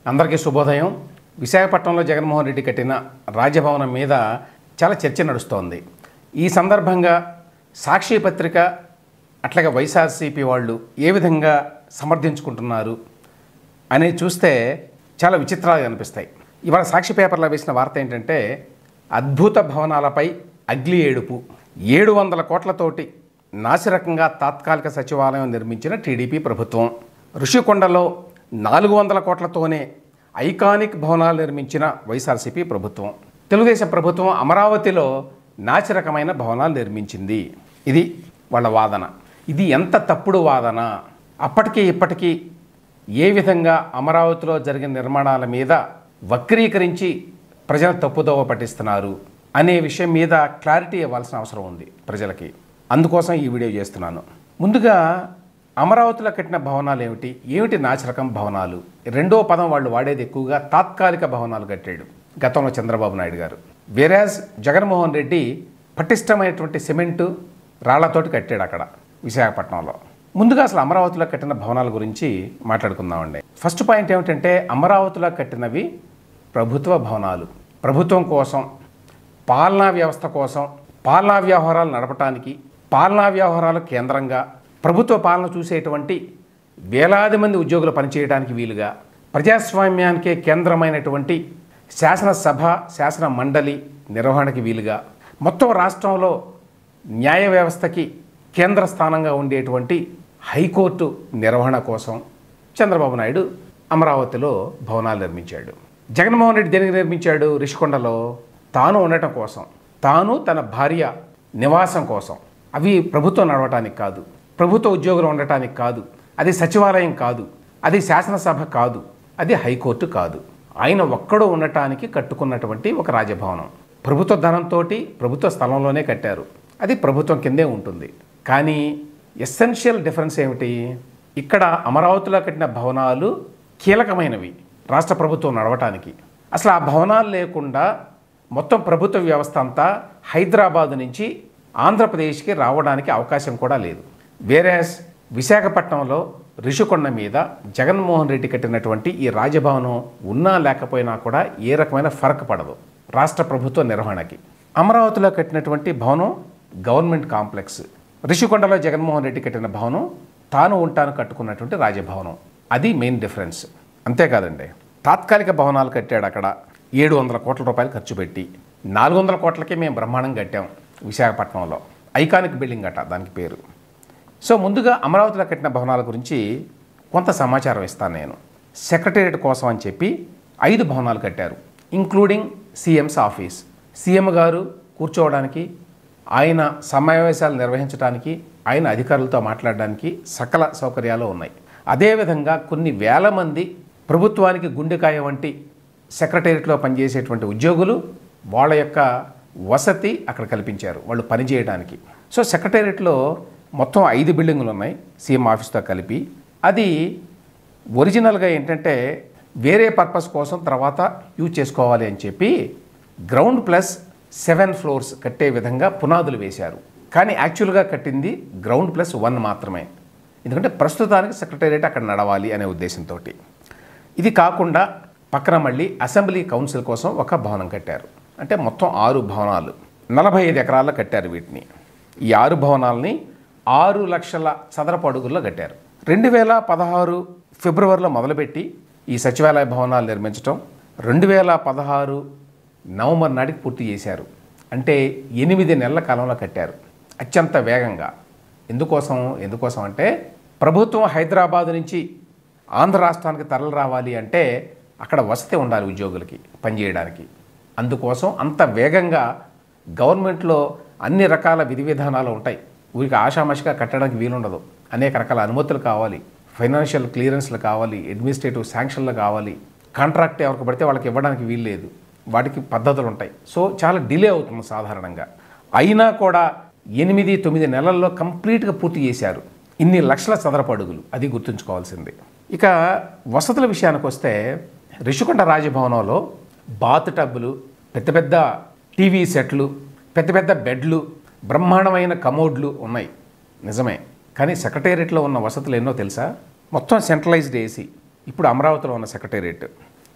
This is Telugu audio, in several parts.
అందరికీ శుభోదయం. విశాఖపట్నంలో జగన్మోహన్ రెడ్డి కట్టిన రాజభవనం మీద చాలా చర్చ నడుస్తోంది. ఈ సందర్భంగా సాక్షి పత్రిక అట్లాగే వైఎస్ఆర్సీపీ వాళ్ళు ఏ విధంగా సమర్థించుకుంటున్నారు అనేది చూస్తే చాలా విచిత్రాలు కనిపిస్తాయి. ఇవాళ సాక్షి పేపర్లో వేసిన వార్త ఏంటంటే, అద్భుత భవనాలపై అగ్లి ఏడుపు, 700 కోట్లతోటి నాసిరకంగా తాత్కాలిక సచివాలయం నిర్మించిన టీడీపీ ప్రభుత్వం, ఋషికొండలో 400 కోట్లతోనే ఐకానిక్ భవనాలు నిర్మించిన వైఎస్ఆర్సీపీ ప్రభుత్వం, తెలుగుదేశం ప్రభుత్వం అమరావతిలో నాసిరకమైన భవనాలు నిర్మించింది. ఇది వాళ్ళ వాదన. ఇది ఎంత తప్పుడు వాదన! అప్పటికీ ఇప్పటికీ ఏ విధంగా అమరావతిలో జరిగిన నిర్మాణాల మీద వక్రీకరించి ప్రజలు తప్పుదోవ పట్టిస్తున్నారు అనే విషయం మీద క్లారిటీ ఇవ్వాల్సిన అవసరం ఉంది ప్రజలకి. అందుకోసం ఈ వీడియో చేస్తున్నాను. ముందుగా అమరావతిలో కట్టిన భవనాలు ఏమిటి నాసిరకం భవనాలు? రెండో పదం వాళ్ళు వాడేది ఎక్కువగా తాత్కాలిక భవనాలు కట్టాడు గతంలో చంద్రబాబు నాయుడు గారు. వేరాజ్ జగన్మోహన్ రెడ్డి పటిష్టమైనటువంటి సిమెంటు రాళ్లతోటి కట్టాడు అక్కడ విశాఖపట్నంలో. ముందుగా అసలు అమరావతిలో కట్టిన భవనాల గురించి మాట్లాడుకుందామండి. ఫస్ట్ పాయింట్ ఏమిటంటే, అమరావతిలో కట్టినవి ప్రభుత్వ భవనాలు. ప్రభుత్వం కోసం, పాలనా వ్యవస్థ కోసం, పాలనా వ్యవహారాలు నడపడానికి, పాలనా వ్యవహారాలు కేంద్రంగా ప్రభుత్వ పాలన చూసేటువంటి వేలాది మంది ఉద్యోగులు పనిచేయడానికి వీలుగా, ప్రజాస్వామ్యానికే కేంద్రమైనటువంటి శాసనసభ, శాసన మండలి నిర్వహణకి వీలుగా, మొత్తం రాష్ట్రంలో న్యాయ వ్యవస్థకి కేంద్ర స్థానంగా ఉండేటువంటి హైకోర్టు నిర్వహణ కోసం చంద్రబాబు నాయుడు అమరావతిలో భవనాలు నిర్మించాడు. జగన్మోహన్ రెడ్డి దేనికి నిర్మించాడు? ఋషికొండలో తాను ఉండటం కోసం, తాను తన భార్య నివాసం కోసం. అవి ప్రభుత్వం నడవటానికి కాదు, ప్రభుత్వ ఉద్యోగులు ఉండటానికి కాదు, అది సచివాలయం కాదు, అది శాసనసభ కాదు, అది హైకోర్టు కాదు. ఆయన ఒక్కడూ ఉండటానికి కట్టుకున్నటువంటి ఒక రాజభవనం. ప్రభుత్వ ధనంతో ప్రభుత్వ స్థలంలోనే కట్టారు, అది ప్రభుత్వం కిందే ఉంటుంది. కానీ ఎసెన్షియల్ డిఫరెన్స్ ఏమిటి? ఇక్కడ అమరావతిలో కట్టిన భవనాలు కీలకమైనవి రాష్ట్ర ప్రభుత్వం నడవటానికి. అసలు ఆ భవనాలు లేకుండా మొత్తం ప్రభుత్వ వ్యవస్థ అంతా హైదరాబాదు నుంచి ఆంధ్రప్రదేశ్కి రావడానికి అవకాశం కూడా లేదు. వేరేస్ విశాఖపట్నంలో ఋషికొండ మీద జగన్మోహన్ రెడ్డి కట్టినటువంటి ఈ రాజభవనం ఉన్నా లేకపోయినా కూడా ఏ రకమైన ఫరక్ పడదు రాష్ట్ర ప్రభుత్వ నిర్వహణకి. అమరావతిలో కట్టినటువంటి భవనం గవర్నమెంట్ కాంప్లెక్స్, ఋషికొండలో జగన్మోహన్ రెడ్డి కట్టిన భవనం తాను ఉంటాను కట్టుకున్నటువంటి రాజభవనం. అది మెయిన్ డిఫరెన్స్. అంతేకాదండి, తాత్కాలిక భవనాలు కట్టాడు అక్కడ 700 కోట్ల రూపాయలు ఖర్చు పెట్టి. 400 కోట్లకే మేము బ్రహ్మాండం కట్టాం విశాఖపట్నంలో. ఐకానిక్ బిల్డింగ్ అట దానికి పేరు. సో ముందుగా అమరావతిలో కట్టిన భవనాల గురించి కొంత సమాచారం ఇస్తాను నేను. సెక్రటేరియట్ కోసం అని చెప్పి 5 భవనాలు కట్టారు, ఇంక్లూడింగ్ సీఎంస్ ఆఫీస్. సీఎం గారు కూర్చోవడానికి, ఆయన సమావేశాలు నిర్వహించడానికి, ఆయన అధికారులతో మాట్లాడడానికి సకల సౌకర్యాలు ఉన్నాయి. అదేవిధంగా కొన్ని వేల మంది ప్రభుత్వానికి గుండెకాయ వంటి సెక్రటేరియట్లో పనిచేసేటువంటి ఉద్యోగులు, వాళ్ళ యొక్క వసతి అక్కడ కల్పించారు వాళ్ళు పనిచేయడానికి. సో సెక్రటేరియట్లో మొత్తం 5 బిల్డింగులు ఉన్నాయి సీఎం ఆఫీస్తో కలిపి. అది ఒరిజినల్గా ఏంటంటే వేరే పర్పస్ కోసం తర్వాత యూజ్ చేసుకోవాలి అని చెప్పి గ్రౌండ్ ప్లస్ 7 ఫ్లోర్స్ కట్టే విధంగా పునాదులు వేశారు. కానీ యాక్చువల్గా కట్టింది గ్రౌండ్ ప్లస్ 1 మాత్రమే, ఎందుకంటే ప్రస్తుతానికి సెక్రటేరియట్ అక్కడ నడవాలి అనే ఉద్దేశంతో. ఇది కాకుండా పక్కన మళ్ళీ అసెంబ్లీ కౌన్సిల్ కోసం ఒక భవనం కట్టారు. అంటే మొత్తం 6 భవనాలు 45 ఎకరాల్లో కట్టారు వీటిని. ఈ 6 భవనాలని 6 లక్షల చదరపు అడుగుల్లో కట్టారు. 2016 ఫిబ్రవరిలో మొదలుపెట్టి ఈ సచివాలయ భవనాలు నిర్మించడం 2016 నవంబర్ నాటికి పూర్తి చేశారు. అంటే 8 నెలల కాలంలో కట్టారు అత్యంత వేగంగా. ఎందుకోసం అంటే ప్రభుత్వం హైదరాబాద్ నుంచి ఆంధ్ర రాష్ట్రానికి తరలి రావాలి అంటే అక్కడ వసతి ఉండాలి ఉద్యోగులకి పనిచేయడానికి. అందుకోసం అంత వేగంగా గవర్నమెంట్లో అన్ని రకాల విధి విధానాలు ఉంటాయి. ఊరికి ఆషామాషిగా కట్టడానికి వీలుండదు. అనేక రకాల అనుమతులు కావాలి, ఫైనాన్షియల్ క్లియరెన్స్లు కావాలి, అడ్మినిస్ట్రేటివ్ శాంక్షన్లు కావాలి. కాంట్రాక్ట్ ఎవరికి పడితే వాళ్ళకి ఇవ్వడానికి వీల్లేదు, వాటికి పద్ధతులు ఉంటాయి. సో చాలా డిలే అవుతుంది సాధారణంగా. అయినా కూడా 8-9 నెలల్లో కంప్లీట్గా పూర్తి చేశారు. ఇన్ని లక్షల చదరపు అడుగులు, అది గుర్తుంచుకోవాల్సింది. ఇక వసతుల విషయానికి వస్తే ఋషికొండ రాజభవనంలో బాత్ టబ్బులు, పెద్ద పెద్ద టీవీ సెట్లు, పెద్ద పెద్ద బెడ్లు, బ్రహ్మాండమైన కమోడ్లు ఉన్నాయి నిజమే. కానీ సెక్రటేరియట్లో ఉన్న వసతులు ఎన్నో తెలుసా? మొత్తం సెంట్రలైజ్డ్ ఏసీ. ఇప్పుడు అమరావతిలో ఉన్న సెక్రటేరియట్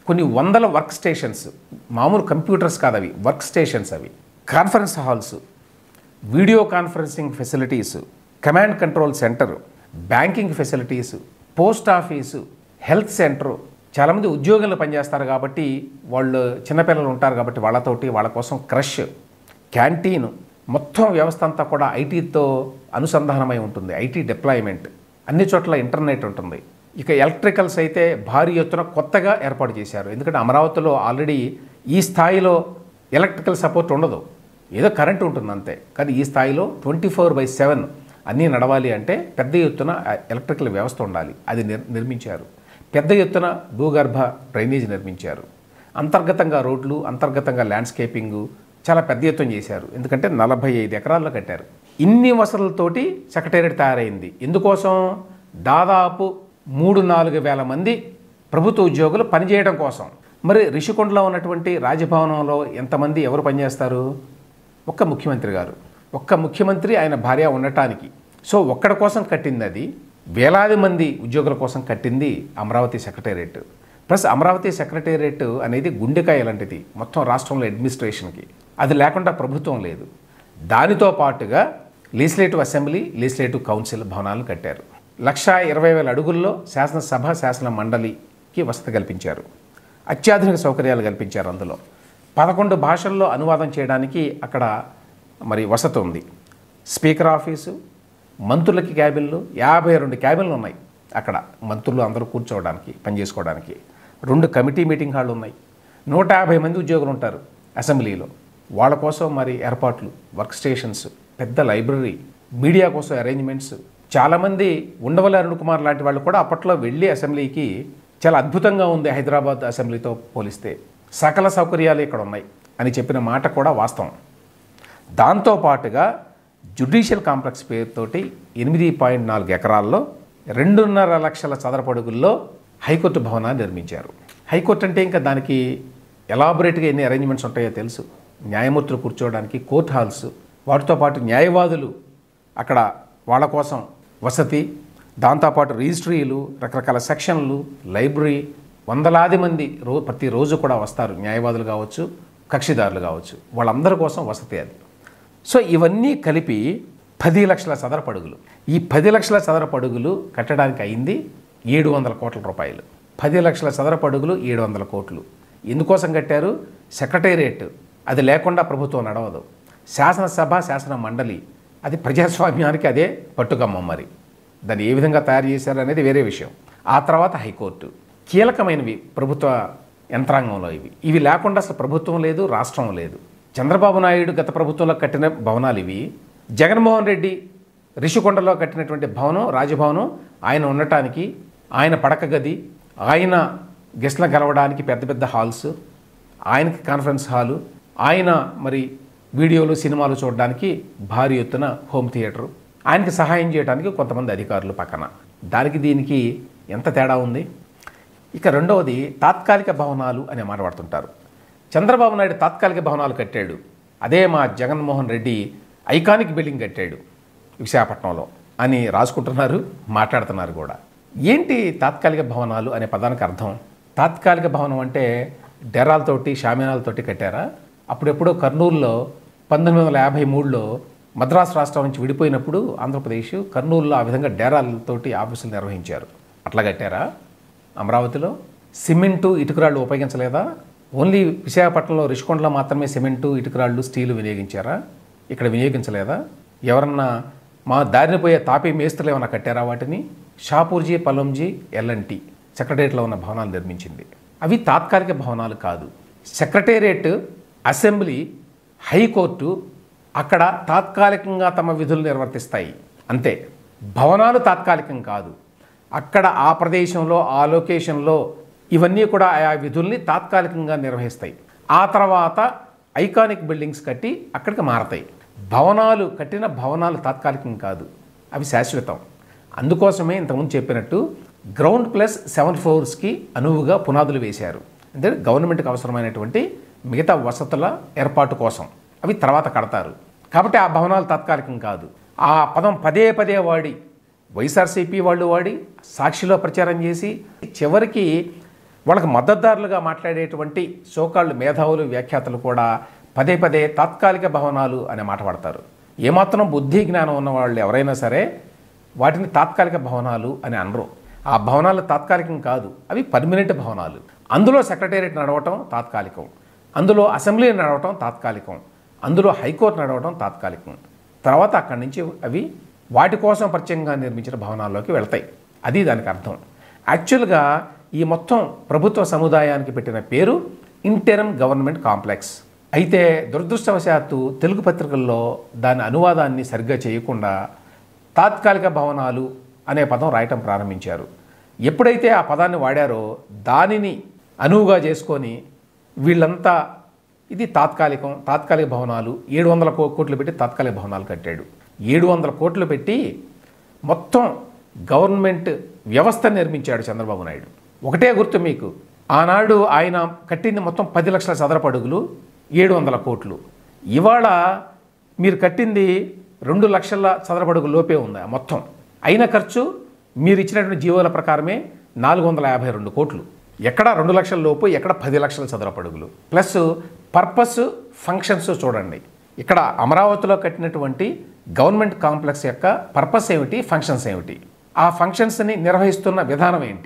కొన్ని వందల వర్క్ స్టేషన్స్, మామూలు కంప్యూటర్స్ కాదు అవి, వర్క్ స్టేషన్స్ అవి, conference halls, video conferencing facilities, command control centre, banking facilities, post office, health centre. చాలామంది ఉద్యోగులు పనిచేస్తారు కాబట్టి వాళ్ళు చిన్నపిల్లలు ఉంటారు కాబట్టి వాళ్ళతోటి వాళ్ళ కోసం క్రష్, క్యాంటీన్, మొత్తం వ్యవస్థ అంతా కూడా ఐటీతో అనుసంధానమై ఉంటుంది. ఐటీ డిప్లాయ్మెంట్, అన్ని చోట్ల ఇంటర్నెట్ ఉంటుంది. ఇక ఎలక్ట్రికల్స్ అయితే భారీ ఎత్తున కొత్తగా ఏర్పాటు చేశారు. ఎందుకంటే అమరావతిలో ఆల్రెడీ ఈ స్థాయిలో ఎలక్ట్రికల్ సపోర్ట్ ఉండదు, ఏదో కరెంటు ఉంటుంది అంతే. కానీ ఈ స్థాయిలో 24/7 అన్నీ నడవాలి అంటే పెద్ద ఎత్తున ఎలక్ట్రికల్ వ్యవస్థ ఉండాలి. అది నిర్మించారు. పెద్ద ఎత్తున భూగర్భ డ్రైనేజ్ నిర్మించారు. అంతర్గతంగా రోడ్లు, అంతర్గతంగా ల్యాండ్స్కేపింగు చాలా పెద్ద ఎత్తున చేశారు. ఎందుకంటే 45 ఎకరాల్లో కట్టారు. ఇన్ని వసతులతోటి సెక్రటేరియట్ తయారైంది. ఎందుకోసం? దాదాపు 3-4 వేల మంది ప్రభుత్వ ఉద్యోగులు పనిచేయడం కోసం. మరి రిషికొండలో ఉన్నటువంటి రాజభవనంలో ఎంతమంది ఎవరు పనిచేస్తారు? ఒక్క ముఖ్యమంత్రి గారు, ఒక్క ముఖ్యమంత్రి ఆయన భార్య ఉండటానికి. సో ఒక్కడి కోసం కట్టింది అది. వేలాది మంది ఉద్యోగుల కోసం కట్టింది Amaravati secretariat. Plus Amaravati secretariat అనేది గుండెకాయ లాంటిది మొత్తం రాష్ట్రంలో అడ్మినిస్ట్రేషన్కి. అది లేకుండా ప్రభుత్వం లేదు. దానితో పాటుగా లెజిస్లేటివ్ అసెంబ్లీ, లెజిస్లేటివ్ కౌన్సిల్ భవనాలను కట్టారు. 1,20,000 అడుగుల్లో శాసనసభ, శాసన మండలికి వసతి కల్పించారు. అత్యాధునిక సౌకర్యాలు కల్పించారు. అందులో 11 భాషల్లో అనువాదం చేయడానికి అక్కడ మరి వసతి ఉంది. స్పీకర్ ఆఫీసు, మంత్రులకి క్యాబిన్లు, 52 క్యాబిన్లు ఉన్నాయి అక్కడ. మంత్రులు అందరూ కూర్చోవడానికి, పనిచేసుకోవడానికి 2 కమిటీ మీటింగ్ హాళ్ళు ఉన్నాయి. 150 మంది ఉద్యోగులు ఉంటారు అసెంబ్లీలో. వాళ్ళ కోసం మరి ఏర్పాట్లు, వర్క్ స్టేషన్స్, పెద్ద లైబ్రరీ, మీడియా కోసం అరేంజ్మెంట్స్. చాలామంది ఉండవల్లి అరుణ్ కుమార్ లాంటి వాళ్ళు కూడా అప్పట్లో వెళ్ళి అసెంబ్లీకి చాలా అద్భుతంగా ఉంది హైదరాబాద్ అసెంబ్లీతో పోలిస్తే, సకల సౌకర్యాలు ఇక్కడ ఉన్నాయి అని చెప్పిన మాట కూడా వాస్తవం. దాంతోపాటుగా జ్యుడిషియల్ కాంప్లెక్స్ పేరుతోటి 8.4 ఎకరాల్లో 2.5 లక్షల చదరపు అడుగుల్లో హైకోర్టు భవనాన్ని నిర్మించారు. హైకోర్టు అంటే ఇంకా దానికి ఎలాబొరేట్గా ఎన్ని అరేంజ్మెంట్స్ ఉంటాయో తెలుసు. న్యాయమూర్తులు కూర్చోవడానికి కోర్ట్ హాల్స్, వాటితో పాటు న్యాయవాదులు అక్కడ వాళ్ళ కోసం వసతి, దాంతోపాటు రిజిస్ట్రీలు, రకరకాల సెక్షన్లు, లైబ్రరీ. వందలాది మంది ప్రతిరోజు కూడా వస్తారు, న్యాయవాదులు కావచ్చు, కక్షిదారులు కావచ్చు, వాళ్ళందరి కోసం వసతి అది. సో ఇవన్నీ కలిపి 10 లక్షల చదరపు అడుగులు. ఈ 10 లక్షల చదరపు అడుగులు కట్టడానికి అయింది 700 కోట్ల రూపాయలు. 10 లక్షల చదరపు అడుగులు 700 కోట్లు. ఎందుకోసం కట్టారు? సెక్రటేరియట్ అది లేకుండా ప్రభుత్వం నడవదు. శాసనసభ, శాసన మండలి అది ప్రజాస్వామ్యానికి అదే పట్టుకమ్మ. మరి దాన్ని ఏ విధంగా తయారు చేశారు అనేది వేరే విషయం. ఆ తర్వాత హైకోర్టు. కీలకమైనవి ప్రభుత్వ యంత్రాంగంలో ఇవి లేకుండా అసలు ప్రభుత్వం లేదు, రాష్ట్రం లేదు. చంద్రబాబు నాయుడు గత ప్రభుత్వంలో కట్టిన భవనాలు ఇవి. జగన్మోహన్ రెడ్డి రిషికొండలో కట్టినటువంటి భవనం, రాజభవనం, ఆయన ఉండటానికి, ఆయన పడక గది, ఆయన గెస్ట్లను కలవడానికి పెద్ద పెద్ద హాల్స్, ఆయనకి కాన్ఫరెన్స్ హాలు, ఆయన మరి వీడియోలు, సినిమాలు చూడడానికి భారీ ఎత్తున హోమ్ థియేటరు, ఆయనకి సహాయం చేయడానికి కొంతమంది అధికారులు పక్కన. దానికి దీనికి ఎంత తేడా ఉంది? ఇక రెండవది తాత్కాలిక భవనాలు అనే మాట వాడుతుంటారు. చంద్రబాబు నాయుడు తాత్కాలిక భవనాలు కట్టాడు. అదే మా జగన్మోహన్ రెడ్డి ఐకానిక్ బిల్డింగ్ కట్టాడు విశాఖపట్నంలో అని రాసుకుంటున్నారు, మాట్లాడుతున్నారు కూడా. ఏంటి తాత్కాలిక భవనాలు అనే పదానికి అర్థం? తాత్కాలిక భవనం అంటే డేరాలతోటి, షామియానాలతోటి కట్టారా? అప్పుడెప్పుడో కర్నూలులో 1953లో మద్రాసు రాష్ట్రం నుంచి విడిపోయినప్పుడు ఆంధ్రప్రదేశ్, కర్నూలులో ఆ విధంగా డేరాలతోటి ఆఫీసులు నిర్వహించారు. అట్లా కట్టారా? అమరావతిలో సిమెంటు, ఇటుకరాళ్ళు ఉపయోగించలేదా? ఓన్లీ విశాఖపట్నంలో, రిషికొండలో మాత్రమే సిమెంటు, ఇటుకరాళ్ళు, స్టీలు వినియోగించారా? ఇక్కడ వినియోగించలేదా? ఎవరన్నా మా దారిని పోయే తాపీ మేస్త్రులు ఏమైనా కట్టారా వాటిని? షాపూర్జీ, పలంజీ, ఎల్ఎన్టీ సెక్రటేరియట్లో ఉన్న భవనాలు నిర్మించింది. అవి తాత్కాలిక భవనాలు కాదు. సెక్రటేరియట్, అసెంబ్లీ, హైకోర్టు అక్కడ తాత్కాలికంగా తమ విధులు నిర్వర్తిస్తాయి అంతే. భవనాలు తాత్కాలికం కాదు. అక్కడ ఆ ప్రదేశంలో, ఆ లొకేషన్లో ఇవన్నీ కూడా ఆయా విధుల్ని తాత్కాలికంగా నిర్వహిస్తాయి. ఆ తర్వాత ఐకానిక్ బిల్డింగ్స్ కట్టి అక్కడికి మారతాయి. భవనాలు కట్టిన భవనాలు తాత్కాలికం కాదు, అవి శాశ్వతం. అందుకోసమే ఇంతకుముందు చెప్పినట్టు గ్రౌండ్ ప్లస్ 7 ఫ్లోర్స్కి అనువుగా పునాదులు వేశారు. అంటే గవర్నమెంట్కి అవసరమైనటువంటి మిగతా వసతుల ఏర్పాటు కోసం అవి తర్వాత కడతారు. కాబట్టి ఆ భవనాలు తాత్కాలికం కాదు. ఆ పదం పదే పదే వాడి, వైఎస్ఆర్సీపీ వాళ్ళు వాడి, సాక్షిలో ప్రచారం చేసి చివరికి వాళ్ళకి మద్దతుదారులుగా మాట్లాడేటువంటి సోకాళ్ళు మేధావులు వ్యాఖ్యాతలు కూడా పదే పదే తాత్కాలిక భవనాలు అనే మాట వాడతారు. ఏమాత్రం బుద్ధి జ్ఞానం ఉన్న వాళ్ళు ఎవరైనా సరే వాటిని తాత్కాలిక భవనాలు అని అనరు. ఆ భవనాలు తాత్కాలికం కాదు, అవి పర్మనెంట్ భవనాలు. అందులో సెక్రటేరియట్ నడవటం తాత్కాలికం, అందులో అసెంబ్లీ నడవటం తాత్కాలికం, అందులో హైకోర్టు నడవటం తాత్కాలికం. తర్వాత అక్కడి నుంచి అవి వాటి కోసం ప్రత్యేకంగా నిర్మించిన భవనాల్లోకి వెళ్తాయి. అది దానికి అర్థం. యాక్చువల్గా ఈ మొత్తం ప్రభుత్వ సముదాయానికి పెట్టిన పేరు ఇంటెరమ్ గవర్నమెంట్ కాంప్లెక్స్. అయితే దురదృష్టవశాత్తు తెలుగు పత్రికల్లో దాని అనువాదాన్ని సరిగ్గా చేయకుండా తాత్కాలిక భవనాలు అనే పదం రాయటం ప్రారంభించారు. ఎప్పుడైతే ఆ పదాన్ని వాడారో దానిని అనువుగా చేసుకొని వీళ్ళంతా ఇది తాత్కాలిక భవనాలు 700 కోట్లు పెట్టి తాత్కాలిక భవనాలు కట్టాడు. 700 కోట్లు పెట్టి మొత్తం గవర్నమెంట్ వ్యవస్థ నిర్మించాడు చంద్రబాబు నాయుడు. ఒకటే గుర్తు మీకు, ఆనాడు ఆయన కట్టింది మొత్తం 10 లక్షల చదరపు అడుగులు, 700 కోట్లు. ఇవాళ మీరు కట్టింది 2 లక్షల చదరపు అడుగుల లోపే ఉంది మొత్తం. అయిన ఖర్చు మీరు ఇచ్చినటువంటి జీవోల ప్రకారమే 452 కోట్లు. ఎక్కడ 2 లక్షల లోపు, ఎక్కడ 10 లక్షల చదరపు అడుగులు. ప్లస్ పర్పస్ ఫంక్షన్స్ చూడండి. ఇక్కడ అమరావతిలో కట్టినటువంటి గవర్నమెంట్ కాంప్లెక్స్ యొక్క పర్పస్ ఏమిటి, ఫంక్షన్స్ ఏమిటి, ఆ ఫంక్షన్స్ని నిర్వహిస్తున్న విధానం ఏంటి.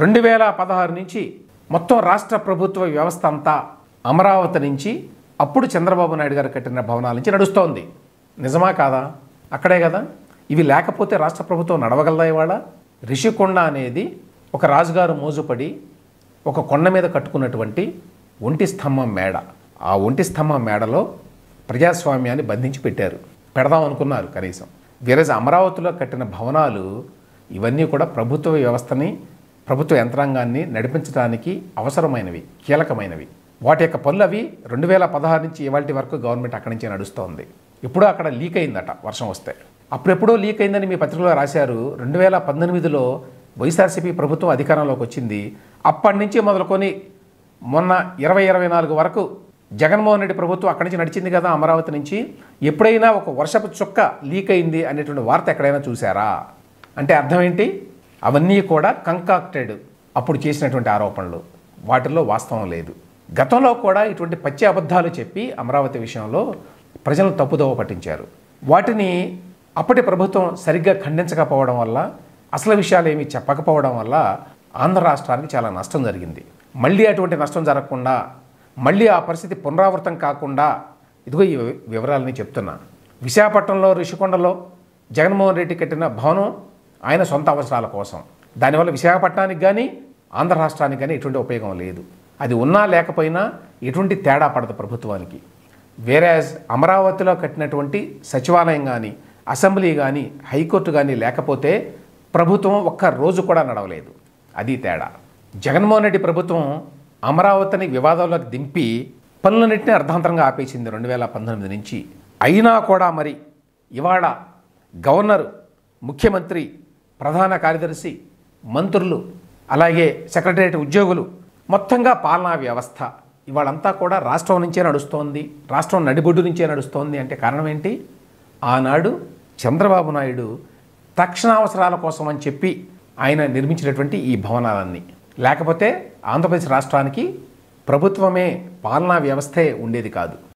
2016 నుంచి మొత్తం రాష్ట్ర ప్రభుత్వ వ్యవస్థ అంతా అమరావతి నుంచి అప్పుడు చంద్రబాబు నాయుడు గారు కట్టిన భవనాల నుంచి నడుస్తోంది. నిజమా కాదా? అక్కడే కదా. ఇవి లేకపోతే రాష్ట్ర ప్రభుత్వం నడవగలదా? ఇవాళ రిషికొండ అనేది ఒక రాజుగారు మోజుపడి ఒక కొండ మీద కట్టుకున్నటువంటి ఒంటి స్తంభం మేడ. ఆ ఒంటి స్తంభం మేడలో ప్రజాస్వామ్యాన్ని బంధించి పెట్టారు. పెడదాం అనుకున్నారు కనీసం. వేరే అమరావతిలో కట్టిన భవనాలు ఇవన్నీ కూడా ప్రభుత్వ వ్యవస్థని, ప్రభుత్వ యంత్రాంగాన్ని నడిపించడానికి అవసరమైనవి, కీలకమైనవి. వాటి యొక్క పనులు అవి 2016 నుంచి ఇవాళ వరకు గవర్నమెంట్ అక్కడి నుంచే నడుస్తోంది. ఎప్పుడో అక్కడ లీక్ అయిందట వర్షం వస్తే. అప్పుడెప్పుడో లీక్ అయిందని మీ పత్రికలో రాశారు. 2018లో వైఎస్ఆర్సీపీ ప్రభుత్వం అధికారంలోకి వచ్చింది. అప్పటి నుంచి మొదలుకొని మొన్న 2024 వరకు జగన్మోహన్ రెడ్డి ప్రభుత్వం అక్కడి నుంచి నడిచింది కదా అమరావతి నుంచి. ఎప్పుడైనా ఒక వర్షపు చుక్క లీక్ అయింది అనేటువంటి వార్త ఎక్కడైనా చూసారా? అంటే అర్థం ఏంటి? అవన్నీ కూడా కంకాక్టెడ్, అప్పుడు చేసినటువంటి ఆరోపణలు, వాటిల్లో వాస్తవం లేదు. గతంలో కూడా ఇటువంటి పచ్చి అబద్ధాలు చెప్పి అమరావతి విషయంలో ప్రజలను తప్పుదోవ పట్టించారు. వాటిని అప్పటి ప్రభుత్వం సరిగ్గా ఖండించకపోవడం వల్ల, అసలు విషయాలు ఏమీ చెప్పకపోవడం వల్ల ఆంధ్ర రాష్ట్రానికి చాలా నష్టం జరిగింది. మళ్ళీ అటువంటి నష్టం జరగకుండా, మళ్ళీ ఆ పరిస్థితి పునరావృతం కాకుండా ఇదిగో ఈ వివరాలని చెప్తున్నా. విశాఖపట్నంలో రిషికొండలో జగన్మోహన్ రెడ్డి కట్టిన భవనం ఆయన సొంత అవసరాల కోసం. దానివల్ల విశాఖపట్నానికి కానీ ఆంధ్ర రాష్ట్రానికి కానీ ఎటువంటి ఉపయోగం లేదు. అది ఉన్నా లేకపోయినా ఎటువంటి తేడా పడదు ప్రభుత్వానికి. వేరేజ్ అమరావతిలో కట్టినటువంటి సచివాలయం కానీ, అసెంబ్లీ కానీ, హైకోర్టు కానీ లేకపోతే ప్రభుత్వం ఒక్క రోజు కూడా నడవలేదు. అది తేడా. జగన్మోహన్ రెడ్డి ప్రభుత్వం అమరావతిని వివాదంలోకి దింపి పనులన్నింటినీ అర్ధాంతరంగా ఆపేసింది 2019 నుంచి. అయినా కూడా మరి ఇవాళ గవర్నరు, ముఖ్యమంత్రి, ప్రధాన కార్యదర్శి, మంత్రులు, అలాగే సెక్రటరియట్ ఉద్యోగులు, మొత్తంగా పాలనా వ్యవస్థ ఇవాళంతా కూడా రాష్ట్రం నుంచే నడుస్తోంది, రాష్ట్రం నడిబొడ్డు నుంచే నడుస్తోంది. అంటే కారణం ఏంటి? ఆనాడు చంద్రబాబు నాయుడు తక్షణావసరాల కోసం అని చెప్పి ఆయన నిర్మించినటువంటి ఈ భవనాలన్నీ. లేకపోతే ఆంధ్రప్రదేశ్ రాష్ట్రానికి ప్రభుత్వమే, పాలనా వ్యవస్థే ఉండేది కాదు.